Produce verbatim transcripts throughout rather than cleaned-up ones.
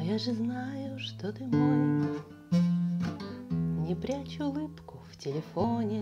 я же знаю, что ты мой. Не прячь улыбку в телефоне,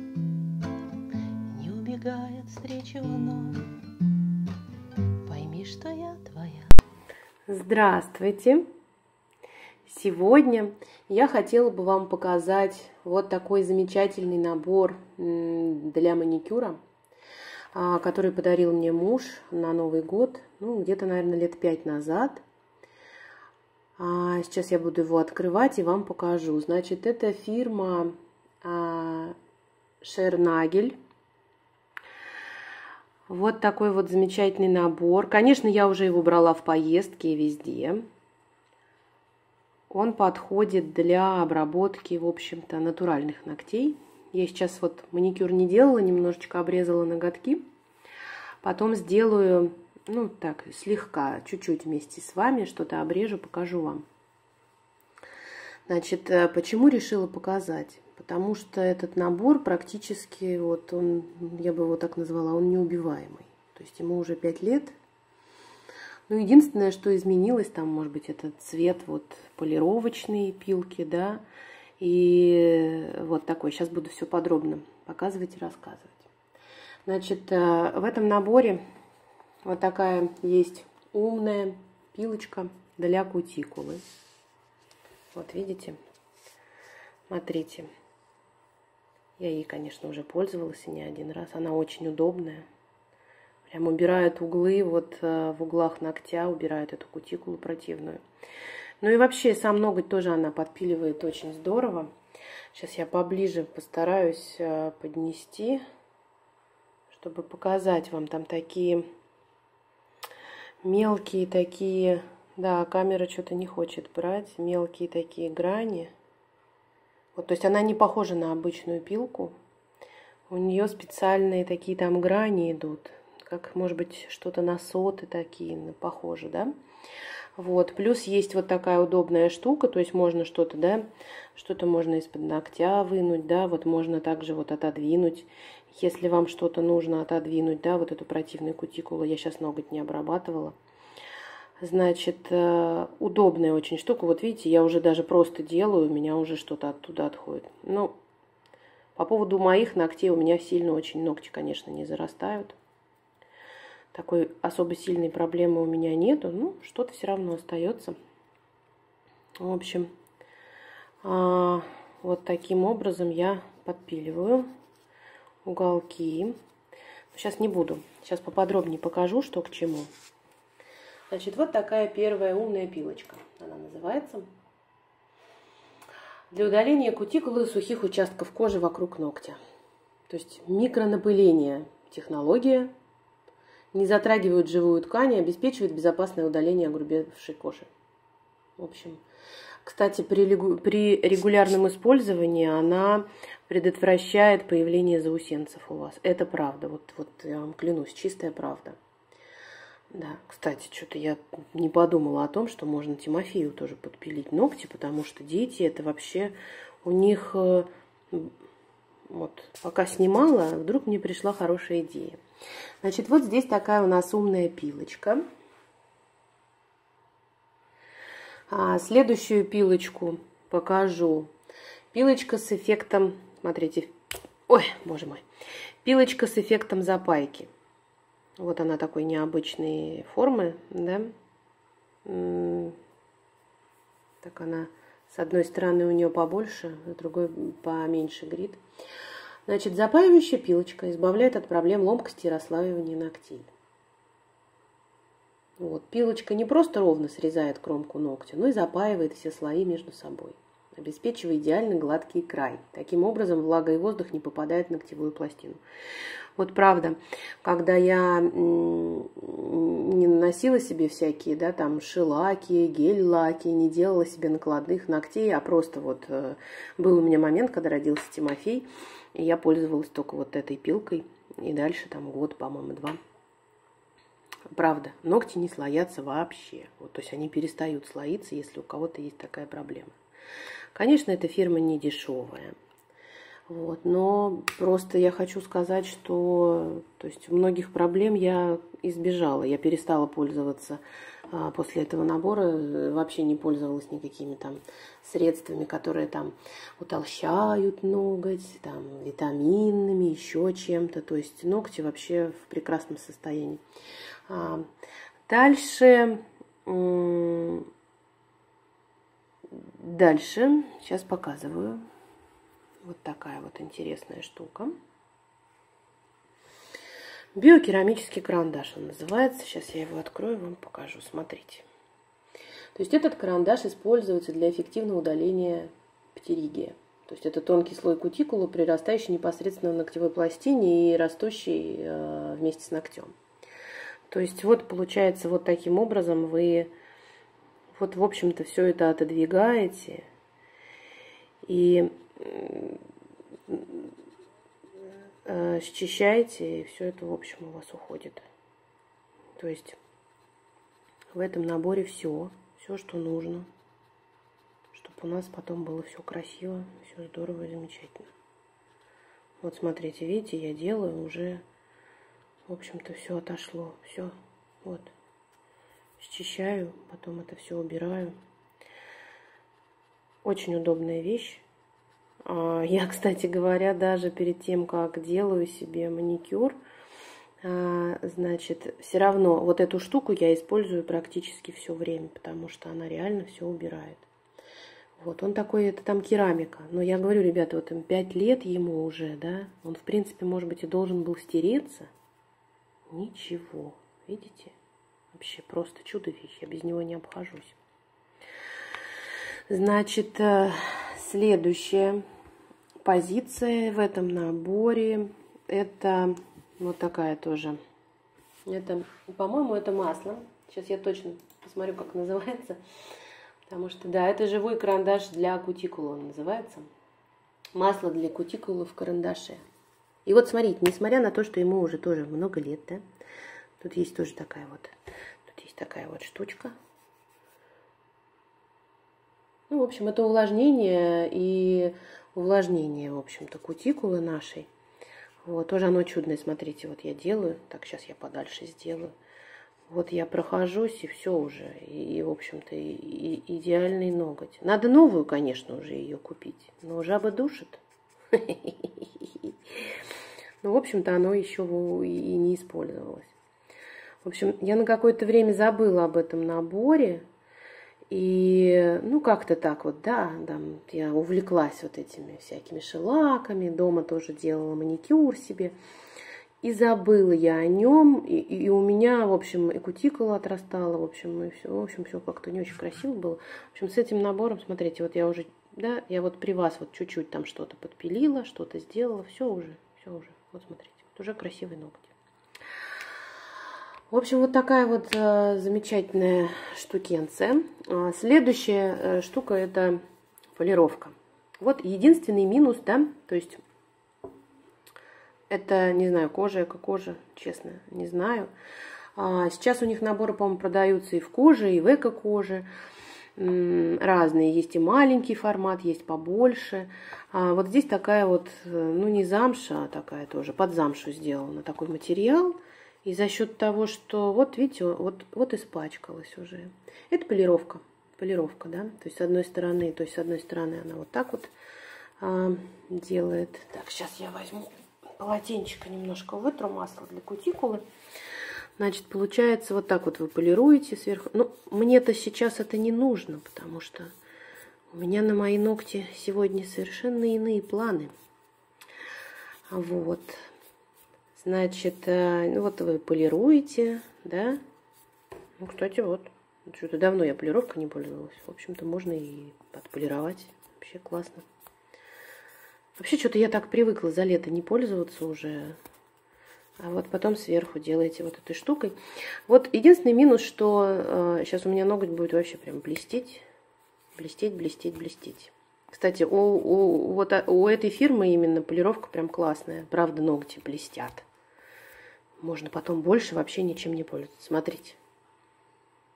не убегай от встречи вновь. Пойми, что я твоя. Здравствуйте! Сегодня я хотела бы вам показать вот такой замечательный набор для маникюра, который подарил мне муж на Новый год, ну, где-то, наверное, лет пять назад. Сейчас я буду его открывать и вам покажу. Значит, это фирма Шернагель. Вот такой вот замечательный набор. Конечно, я уже его брала в поездке и везде. Он подходит для обработки, в общем-то, натуральных ногтей. Я сейчас вот маникюр не делала, немножечко обрезала ноготки. Потом сделаю, ну так, слегка, чуть-чуть вместе с вами что-то обрежу, покажу вам. Значит, почему решила показать? Потому что этот набор практически, вот он, я бы его так назвала, он неубиваемый. То есть ему уже пять лет. Ну, единственное, что изменилось, там, может быть, этот цвет вот полировочной пилки, да, и вот такой. Сейчас буду все подробно показывать и рассказывать. Значит, в этом наборе вот такая есть умная пилочка для кутикулы. Вот видите? Смотрите. Я ей, конечно, уже пользовалась и не один раз. Она очень удобная. Прям убирает углы, вот в углах ногтя убирает эту кутикулу противную. Ну и вообще сам ноготь тоже она подпиливает очень здорово. Сейчас я поближе постараюсь поднести, чтобы показать вам. Там такие мелкие такие, да, камера что-то не хочет брать, мелкие такие грани. Вот, то есть она не похожа на обычную пилку. У нее специальные такие там грани идут, как, может быть, что-то на соты такие, похоже, да? Вот, плюс есть вот такая удобная штука, то есть можно что-то, да, что-то можно из-под ногтя вынуть, да, вот можно также вот отодвинуть, если вам что-то нужно отодвинуть, да, вот эту противную кутикулу, я сейчас ноготь не обрабатывала. Значит, удобная очень штука, вот видите, я уже даже просто делаю, у меня уже что-то оттуда отходит. Ну, по поводу моих ногтей, у меня сильно очень ногти, конечно, не зарастают. Такой особо сильной проблемы у меня нету, ну, что-то все равно остается. В общем, вот таким образом я подпиливаю уголки. Сейчас не буду, сейчас поподробнее покажу, что к чему. Значит, вот такая первая умная пилочка, она называется. Для удаления кутикулы и сухих участков кожи вокруг ногтя. То есть микронапыление технология. Не затрагивают живую ткань и обеспечивает безопасное удаление огрубевшей кожи. В общем, кстати, при, при регулярном использовании она предотвращает появление заусенцев у вас. Это правда, вот, вот я вам клянусь, чистая правда. Да, кстати, что-то я не подумала о том, что можно Тимофею тоже подпилить ногти, потому что дети, это вообще у них... Вот, пока снимала, вдруг мне пришла хорошая идея. Значит, вот здесь такая у нас умная пилочка. А следующую пилочку покажу. Пилочка с эффектом, смотрите, ой, боже мой, пилочка с эффектом запайки. Вот она такой необычной формы, да. Так она, с одной стороны у нее побольше, с другой поменьше грит. Значит, запаивающая пилочка избавляет от проблем ломкости и расслаивания ногтей. Вот. Пилочка не просто ровно срезает кромку ногтя, но и запаивает все слои между собой, обеспечивая идеально гладкий край. Таким образом, влага и воздух не попадают в ногтевую пластину. Вот правда, когда я не наносила себе всякие, да, там, шелаки, гель-лаки, не делала себе накладных ногтей, а просто вот был у меня момент, когда родился Тимофей, и я пользовалась только вот этой пилкой, и дальше там год, по-моему, два. Правда, ногти не слоятся вообще. Вот, то есть они перестают слоиться, если у кого-то есть такая проблема. Конечно, эта фирма не дешевая. Вот. Но просто я хочу сказать, что то есть многих проблем я избежала. Я перестала пользоваться а, после этого набора, вообще не пользовалась никакими там средствами, которые там утолщают ноготь, там витаминами, еще чем-то. То есть ногти вообще в прекрасном состоянии. А, дальше, дальше, сейчас показываю. Вот такая вот интересная штука. Биокерамический карандаш он называется. Сейчас я его открою, вам покажу. Смотрите. То есть этот карандаш используется для эффективного удаления птеригия. То есть это тонкий слой кутикулы, прирастающий непосредственно в ногтевой пластине и растущий э, вместе с ногтем. То есть вот получается вот таким образом вы вот в общем-то все это отодвигаете и э, счищаете, и все это в общем у вас уходит. То есть в этом наборе все, все, что нужно, чтобы у нас потом было все красиво, все здорово и замечательно. Вот смотрите, видите, я делаю уже, в общем-то, все отошло, все, вот, счищаю, потом это все убираю. Очень удобная вещь. Я, кстати говоря, даже перед тем, как делаю себе маникюр, значит, все равно вот эту штуку я использую практически все время, потому что она реально все убирает. Вот, он такой, это там керамика. Но я говорю, ребята, вот им пять лет ему уже, да, он, в принципе, может быть, и должен был стереться. Ничего, видите? Вообще просто чудо-вещь, я без него не обхожусь. Значит, следующая позиция в этом наборе, это вот такая тоже. Это, по-моему, это масло. Сейчас я точно посмотрю, как называется. Потому что, да, это живой карандаш для кутикулы он называется. Масло для кутикулы в карандаше. И вот смотрите, несмотря на то, что ему уже тоже много лет, да, тут есть тоже такая вот, тут есть такая вот штучка. Ну, в общем, это увлажнение и увлажнение, в общем-то, кутикулы нашей. Вот, тоже оно чудное, смотрите, вот я делаю. Так, сейчас я подальше сделаю. Вот я прохожусь, и все уже. И, и в общем-то, и, и идеальный ноготь. Надо новую, конечно, уже ее купить. Но жаба душит. Ну, в общем-то, оно еще и не использовалось. В общем, я на какое-то время забыла об этом наборе. И, ну, как-то так вот, да, там я увлеклась вот этими всякими шелаками, дома тоже делала маникюр себе, и забыла я о нем, и, и у меня, в общем, и кутикула отрастала, в общем, и все, в общем, все как-то не очень красиво было. В общем, с этим набором, смотрите, вот я уже, да, я вот при вас вот чуть-чуть там что-то подпилила, что-то сделала, все уже, все уже, вот смотрите, вот уже красивый ноготь. В общем, вот такая вот э, замечательная штукенция. А следующая э, штука – это полировка. Вот единственный минус, да, то есть это, не знаю, кожа, эко-кожа, честно, не знаю. А сейчас у них наборы, по-моему, продаются и в коже, и в эко-коже. Разные. Есть и маленький формат, есть побольше. А вот здесь такая вот, ну не замша, а такая тоже, под замшу сделана. Такой материал. И за счет того, что, вот видите, вот, вот испачкалась уже. Это полировка. Полировка, да. То есть с одной стороны, то есть с одной стороны она вот так вот а, делает. Так, сейчас я возьму полотенчика, немножко вытру масло для кутикулы. Значит, получается, вот так вот вы полируете сверху. Ну, мне-то сейчас это не нужно, потому что у меня на мои ногти сегодня совершенно иные планы. Вот. Значит, ну вот вы полируете, да. Ну, кстати, вот. Что-то давно я полировкой не пользовалась. В общем-то, можно и отполировать. Вообще классно. Вообще, что-то я так привыкла за лето не пользоваться уже. А вот потом сверху делаете вот этой штукой. Вот единственный минус, что э, сейчас у меня ноготь будет вообще прям блестеть. Блестеть, блестеть, блестеть. Кстати, у, у, вот, у этой фирмы именно полировка прям классная. Правда, ногти блестят. Можно потом больше вообще ничем не пользоваться. Смотрите.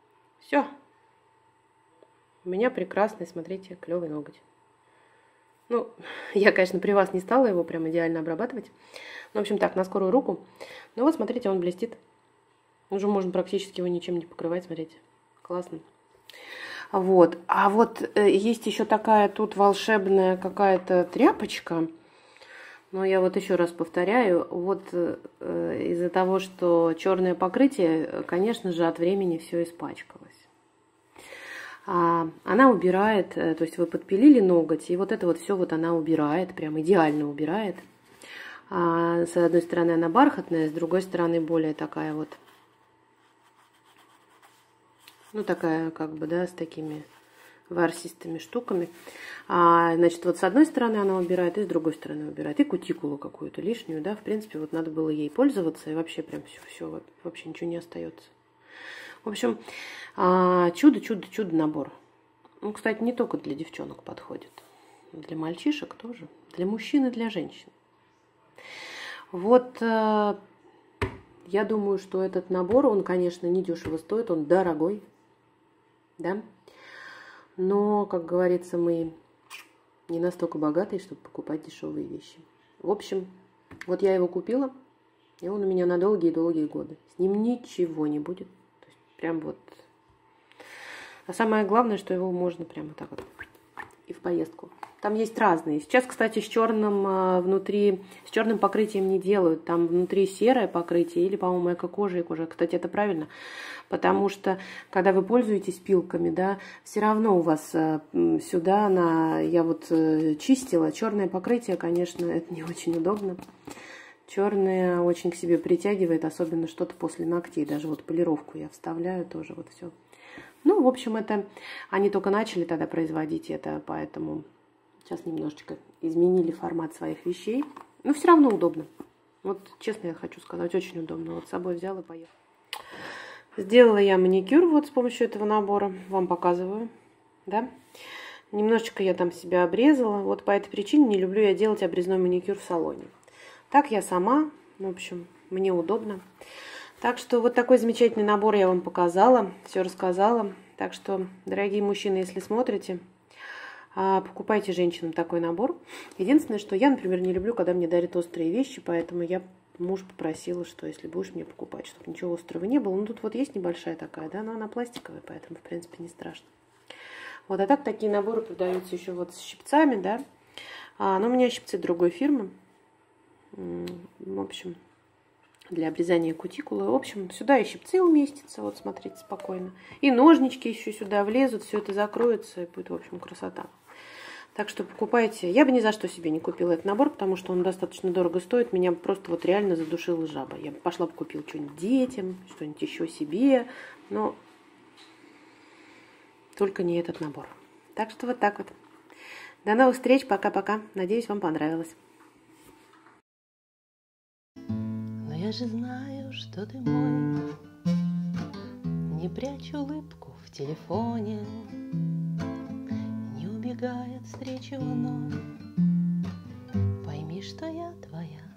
Все. У меня прекрасный, смотрите, клевый ноготь. Ну, я, конечно, при вас не стала его прям идеально обрабатывать. Ну, в общем, так, на скорую руку. Ну вот, смотрите, он блестит. Уже можно практически его ничем не покрывать, смотрите. Классно. Вот. А вот э, есть еще такая тут волшебная какая-то тряпочка. Но я вот еще раз повторяю, вот э, из-за того, что черное покрытие, конечно же, от времени все испачкалось. А она убирает, то есть вы подпилили ноготь, и вот это вот все вот она убирает, прям идеально убирает. А с одной стороны она бархатная, с другой стороны более такая вот, ну такая как бы, да, с такими ворсистыми штуками. А, значит, вот с одной стороны она убирает, и с другой стороны убирает, и кутикулу какую-то лишнюю, да, в принципе, вот надо было ей пользоваться, и вообще прям все, все, вообще ничего не остается. В общем, чудо-чудо-чудо набор. Ну, кстати, не только для девчонок подходит. Для мальчишек тоже. Для мужчин и для женщин. Вот я думаю, что этот набор, он, конечно, недешево стоит, он дорогой. Да? Но, как говорится, мы не настолько богатые, чтобы покупать дешевые вещи. В общем, вот я его купила, и он у меня на долгие-долгие годы. С ним ничего не будет. Прям вот. А самое главное, что его можно прямо так вот и в поездку. Там есть разные. Сейчас, кстати, с черным внутри, с черным покрытием не делают. Там внутри серое покрытие или, по-моему, эко-кожа и кожа. Кстати, это правильно. Потому что, когда вы пользуетесь пилками, да, все равно у вас сюда, на, я вот чистила, черное покрытие, конечно, это не очень удобно. Черное очень к себе притягивает, особенно что-то после ногтей. Даже вот полировку я вставляю тоже, вот все. Ну, в общем, это они только начали тогда производить это, поэтому сейчас немножечко изменили формат своих вещей. Но все равно удобно. Вот честно я хочу сказать, очень удобно. Вот с собой взяла и поехала. Сделала я маникюр вот с помощью этого набора. Вам показываю, да. Немножечко я там себя обрезала. Вот по этой причине не люблю я делать обрезной маникюр в салоне. Так я сама, в общем, мне удобно. Так что вот такой замечательный набор я вам показала, все рассказала. Так что, дорогие мужчины, если смотрите, покупайте женщинам такой набор. Единственное, что я, например, не люблю, когда мне дарят острые вещи, поэтому я муж попросила, что если будешь мне покупать, чтобы ничего острого не было. Ну, тут вот есть небольшая такая, да, но она пластиковая, поэтому, в принципе, не страшно. Вот, а так такие наборы продаются еще вот с щипцами, да. А, но у меня щипцы другой фирмы. В общем, для обрезания кутикулы. В общем, сюда и щипцы уместятся, вот смотрите, спокойно. И ножнички еще сюда влезут, все это закроется, и будет, в общем, красота. Так что покупайте. Я бы ни за что себе не купила этот набор, потому что он достаточно дорого стоит. Меня просто вот реально задушила жаба. Я бы пошла бы купила что-нибудь детям, что-нибудь еще себе, но только не этот набор. Так что вот так вот. До новых встреч, пока-пока. Надеюсь, вам понравилось. Я же знаю, что ты мой, не прячь улыбку в телефоне, не убегай от встречи вновь. Пойми, что я твоя.